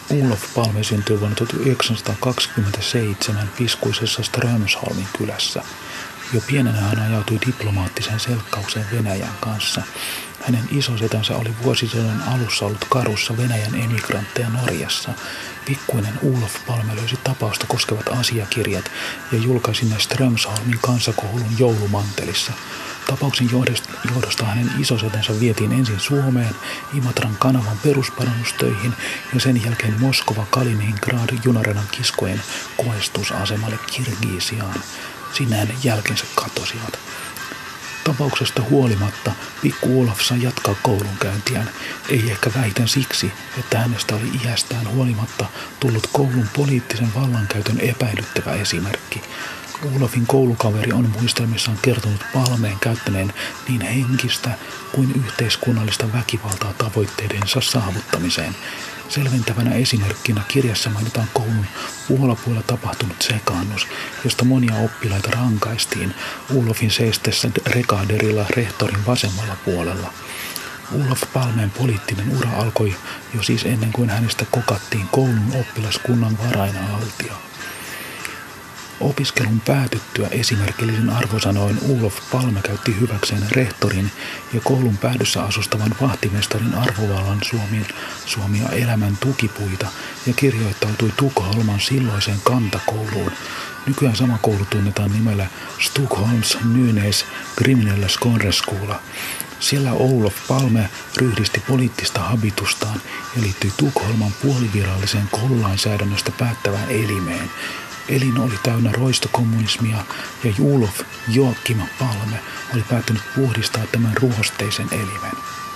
Olof Palme syntyi vuonna 1927 piskuisessa Strömsholmin kylässä. Jo pienenä hän ajautui diplomaattiseen selkkaukseen Venäjän kanssa. Hänen isosetänsä oli vuosisadan alussa ollut karussa Venäjän emigrantteja Norjassa. Pikkuinen Olof Palme löysi tapausta koskevat asiakirjat ja julkaisi ne Strömsholmin kansakoulun joulumantelissa. Tapauksen johdosta hänen isosetänsä vietiin ensin Suomeen Imatran kanavan perusparannustöihin ja sen jälkeen Moskova-Kaliningrad junaradan kiskojen koestusasemalle Kirgisiaan. Sinne hänen jälkensä katosivat. Tapauksesta huolimatta pikku Olof sai jatkaa koulunkäyntiään, ei ehkä vähiten siksi, että hänestä oli iästään huolimatta tullut koulun poliittisen vallankäytön epäilyttävä esimerkki. Olofin koulukaveri on muistelmissaan kertonut Palmeen käyttäneen niin henkistä kuin yhteiskunnallista väkivaltaa tavoitteidensa saavuttamiseen. Selventävänä esimerkkinä kirjassa mainitaan koulun puolapuolella tapahtunut sekaannus, josta monia oppilaita rankaistiin Olofin seistessä rekaderilla rehtorin vasemmalla puolella. Olof Palmeen poliittinen ura alkoi jo siis ennen kuin hänestä kokattiin koulun oppilaskunnan varainhaltija. Opiskelun päätyttyä esimerkillisen arvosanoin Olof Palme käytti hyväkseen rehtorin ja koulun päädyssä asustavan vahtimestarin arvovallan suomia elämän tukipuita ja kirjoittautui Tukholman silloiseen kantakouluun. Nykyään sama koulu tunnetaan nimellä Stockholms Nynäs Kriminella Skola. Siellä Olof Palme ryhdisti poliittista habitustaan ja liittyi Tukholman puoliviralliseen koululainsäädännöstä päättävään elimeen. Elin oli täynnä roistokommunismia ja Olof Joakim Palme oli päättänyt puhdistaa tämän ruosteisen elimen.